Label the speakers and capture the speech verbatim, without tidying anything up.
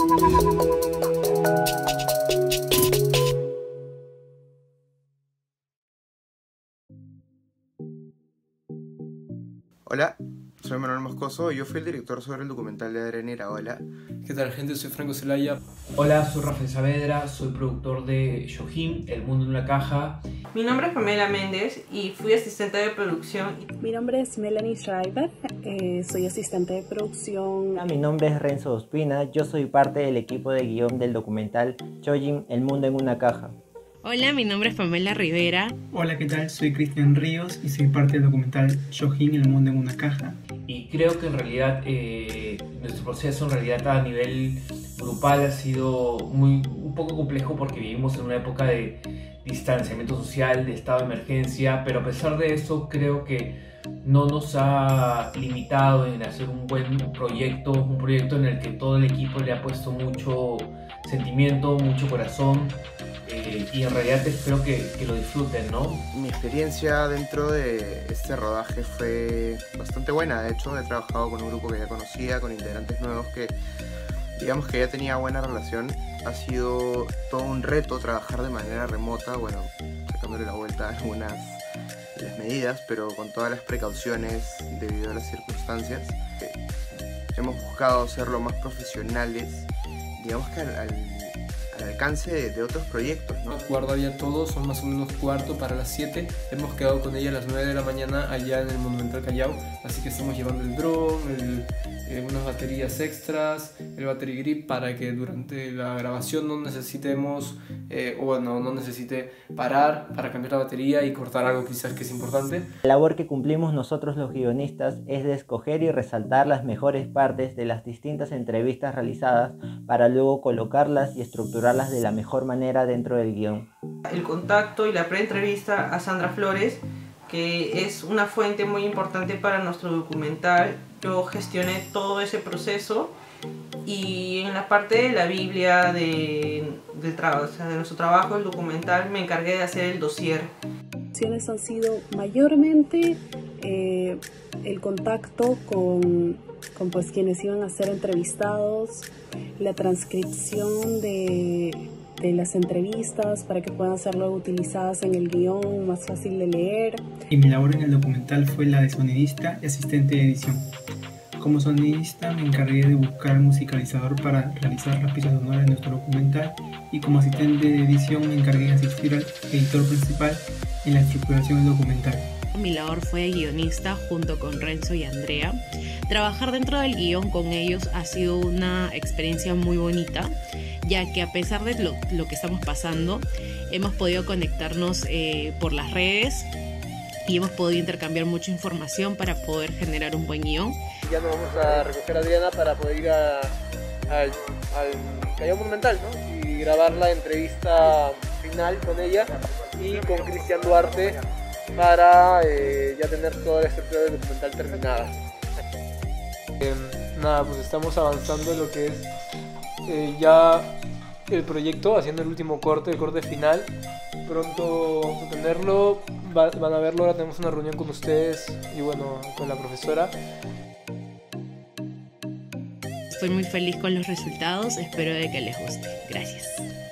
Speaker 1: Hola, soy Manuel Moscoso y yo fui el director sobre el documental de Adrián Iraola.
Speaker 2: ¿Qué tal, gente? Soy Franco Zelaya.
Speaker 3: Hola, soy Rafael Saavedra, soy productor de Shohin, El Mundo en una Caja.
Speaker 4: Mi nombre es Pamela Méndez y fui asistente de producción.
Speaker 5: Mi nombre es Melanie Schreiber, eh, soy asistente de producción.
Speaker 6: Mi nombre es Renzo Ospina, yo soy parte del equipo de guión del documental Shohin, El Mundo en una Caja.
Speaker 7: Hola, mi nombre es Pamela Rivera.
Speaker 8: Hola, ¿qué tal? Soy Cristian Ríos y soy parte del documental Shohin, El Mundo en una Caja.
Speaker 3: Y creo que en realidad eh, nuestro proceso en realidad a nivel grupal ha sido muy, un poco complejo porque vivimos en una época de distanciamiento social, de estado de emergencia, pero a pesar de eso creo que no nos ha limitado en hacer un buen proyecto, un proyecto en el que todo el equipo le ha puesto mucho sentimiento, mucho corazón. Eh, y en realidad espero que, que lo disfruten, ¿no?
Speaker 1: Mi experiencia dentro de este rodaje fue bastante buena. De hecho, he trabajado con un grupo que ya conocía, con integrantes nuevos que digamos que ya tenía buena relación. Ha sido todo un reto trabajar de manera remota, bueno, sacándole la vuelta a algunas de las medidas, pero con todas las precauciones debido a las circunstancias. Eh, hemos buscado ser lo más profesionales, digamos que al, al al alcance de, de otros proyectos, ¿no?
Speaker 2: Guarda ya todo, son más o menos cuarto para las siete. Hemos quedado con ella a las nueve de la mañana allá en el Monumental Callao, así que estamos llevando el dron, el, eh, unas baterías extras, el battery grip para que durante la grabación no necesitemos, eh, o bueno, no necesite parar para cambiar la batería y cortar algo quizás que es importante.
Speaker 6: La labor que cumplimos nosotros los guionistas es de escoger y resaltar las mejores partes de las distintas entrevistas realizadas para luego colocarlas y estructurarlas de la mejor manera dentro del guión.
Speaker 4: El contacto y la pre-entrevista a Sandra Flores, que es una fuente muy importante para nuestro documental. Yo gestioné todo ese proceso y en la parte de la Biblia de, del o sea, de nuestro trabajo, el documental, me encargué de hacer el dossier.
Speaker 5: Las acciones han sido mayormente eh, el contacto con, con pues, quienes iban a ser entrevistados, la transcripción de, de las entrevistas para que puedan ser luego utilizadas en el guión, más fácil de leer.
Speaker 8: Y mi labor en el documental fue la de sonidista y asistente de edición. Como sonidista me encargué de buscar un musicalizador para realizar las piezas sonoras de nuestro documental, y como asistente de edición me encargué de asistir al editor principal en la estructuración del documental.
Speaker 7: Mi labor fue de guionista junto con Renzo y Andrea. Trabajar dentro del guión con ellos ha sido una experiencia muy bonita, ya que a pesar de lo, lo que estamos pasando, hemos podido conectarnos eh, por las redes y hemos podido intercambiar mucha información para poder generar un buen guión.
Speaker 2: Ya nos vamos a recoger a Adriana para poder ir a, al, al Callao Monumental, ¿no? Y grabar la entrevista final con ella y con Cristian Duarte para eh, ya tener toda la estructura del documental terminada. Eh, nada, pues estamos avanzando en lo que es eh, ya el proyecto, haciendo el último corte, el corte final. Pronto vamos a tenerlo, va, van a verlo, ahora tenemos una reunión con ustedes y bueno, con la profesora.
Speaker 7: Estoy muy feliz con los resultados, espero de que les guste. Gracias.